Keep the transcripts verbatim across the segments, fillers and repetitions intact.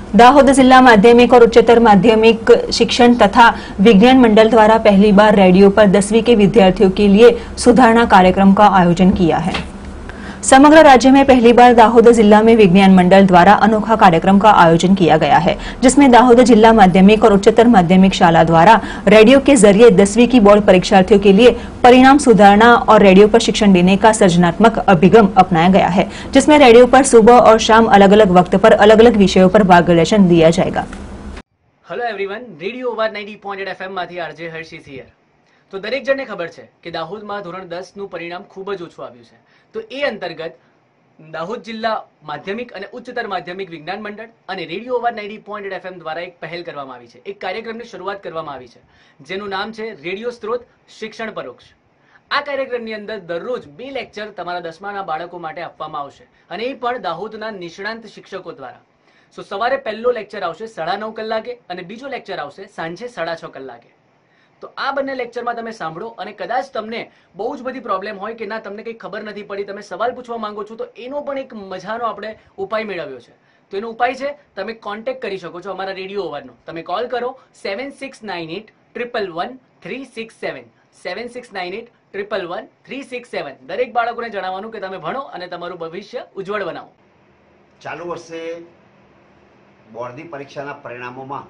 दाहोद जिला माध्यमिक और उच्चतर माध्यमिक शिक्षण तथा विज्ञान मंडल द्वारा पहली बार रेडियो पर दसवीं के विद्यार्थियों के लिए सुधारणा कार्यक्रम का आयोजन किया है। समग्र राज्य में पहली बार दाहोद जिला में विज्ञान मंडल द्वारा अनोखा कार्यक्रम का आयोजन किया गया है, जिसमें दाहोद जिला माध्यमिक और उच्चतर माध्यमिक शाला द्वारा रेडियो के जरिए दसवीं की बोर्ड परीक्षार्थियों के लिए परिणाम सुधारना और रेडियो पर शिक्षण देने का सृजनात्मक अभिगम अपनाया गया है, जिसमें रेडियो पर सुबह और शाम अलग अलग वक्त पर अलग अलग विषयों पर मार्गदर्शन दिया जाएगा। Hello everyone, radio over ninety point eight FM माथी आरजे हर्षित हियर। तो दरेक जणने खबर है कि दाहोद में धोरण दस નું પરિણામ ખૂબ જ ઓછું આવ્યું છે। તો એ અંતર્ગત દાહોદ જિલ્લા માધ્યમિક અને ઉચ્ચતર માધ્યમિક વિજ્ઞાન મંડળ અને radio over ninety point eight FM દ્વારા એક પહેલ કરવામાં આવી છે, એક કાર્યક્રમની શરૂઆત કરવામાં આવી છે, જેનું નામ છે રેડિયો સ્ત્રોત શિક્ષણ પરોક્ષ। આ કાર્યક્રમની અંદર દરરોજ બે લેક્ચર તમારા દસમાના બાળકો માટે આપવામાં આવશે અને એ પણ દાહોદના નિષ્ણાંત શિક્ષકો દ્વારા। સો સવારે પહેલો લેક્ચર આવશે સાડા નવ કલાકે અને બીજો લેક્ચર આવશે સાંજે સાડા છ કલાકે। तो आ बने लेक्चर में तमे सांभळो अने कदाच तमने बहु ज बधी प्रॉब्लम होय के ना तमने कई खबर नहीं पड़ी, तमे सवाल पूछवा मांगो छो, तो एनो पण एक मजानो आपणे उपाय मेळव्यो छे। तो एनो उपाय छे तमे कॉन्टेक्ट करी शको छो अमारा रेडियो ओवरनो। तमे कॉल करो seven six nine eight triple one three six seven seven six nine eight triple one three six seven. दरेक बाळकोने जणाववानुं के तमे भणो अने तमारुं भविष्य उज्जवल बनावो। चालू वर्षे बोर्डनी परीक्षाना परिणामोमां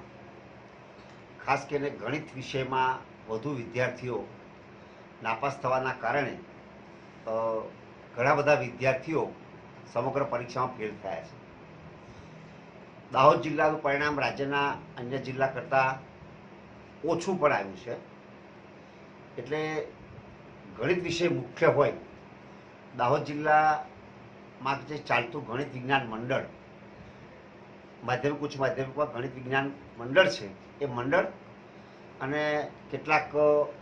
खास કરીને ગણિત વિષયમાં વધુ વિદ્યાર્થીઓ નાપાસ થવાના કારણે ઘણા બધા વિદ્યાર્થીઓ સમગ્ર પરીક્ષામાં ફેલ થયા છે। દાહોદ જિલ્લાનું પરિણામ રાજ્યના અન્ય જિલ્લા કરતાં ઓછું પણ આવ્યું છે, એટલે ગણિત વિષય મુખ્ય હોય દાહોદ જિલ્લામાં જે ચાલતું ગણિત વિજ્ઞાન મંડળ, માધ્યમિક ઉચ્ચ માધ્યમિકમાં ગણિત વિજ્ઞાન મંડળ છે, એ મંડળ અને કેટલાક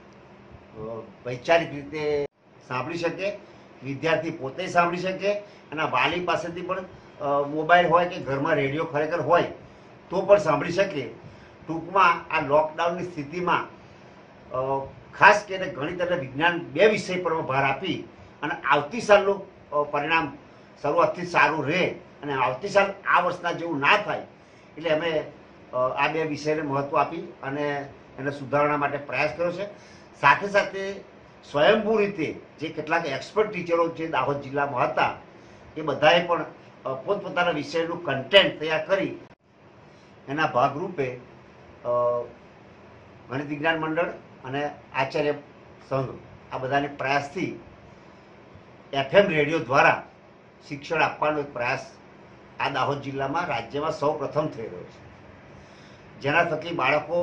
વૈચારિક રીતે સાંભળી શકે, વિદ્યાર્થી પોતે સાંભળી શકે અને વાલી પાસેથી પણ મોબાઈલ હોય કે ઘરમાં રેડિયો ખરેખર હોય તો પણ સાંભળી શકે। ટૂંકમાં આ લોકડાઉનની સ્થિતિમાં ખાસ કરીને ગણિત અને વિજ્ઞાન બે વિષય પર ભાર આપી અને આવતી સાલનું પરિણામ શરૂઆતથી સારું રહે અને આવતી સાલ આ વર્ષના જેવું ના થાય એટલે અમે આ બે વિષયને મહત્વ આપી અને એને સુધારણા માટે પ્રયાસ કર્યો છે। સાથે સાથે સ્વયંભૂ રીતે જે કેટલાક એક્સપર્ટ ટીચરો જે દાહોદ જિલ્લામાં હતા એ બધાએ પણ પોતપોતાના વિષયનું કન્ટેન્ટ તૈયાર કરી એના ભાગરૂપે ગણિત વિજ્ઞાન મંડળ અને આચાર્ય સંઘ આ બધાને પ્રયાસથી એફએમ રેડિયો દ્વારા શિક્ષણ આપવાનો એક પ્રયાસ આ દાહોદ જિલ્લામાં રાજ્યમાં સૌ પ્રથમ થઈ રહ્યો છે, જેના થકી બાળકો,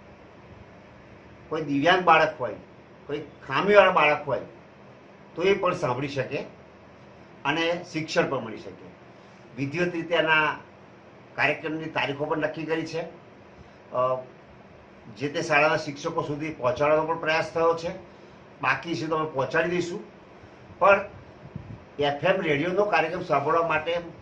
કોઈ દિવ્યાંગ બાળક હોય, કોઈ ખામીવાળા બાળક હોય તો એ પણ સાંભળી શકે અને શિક્ષણ પણ મળી શકે। વિધિવત રીતે આના કાર્યક્રમની તારીખો પણ નક્કી કરી છે, જે તે શાળાના શિક્ષકો સુધી પહોંચાડવાનો પણ પ્રયાસ થયો છે। બાકી છે તો અમે પહોંચાડી દઈશું, પણ એફએમ રેડિયોનો કાર્યક્રમ સાંભળવા માટે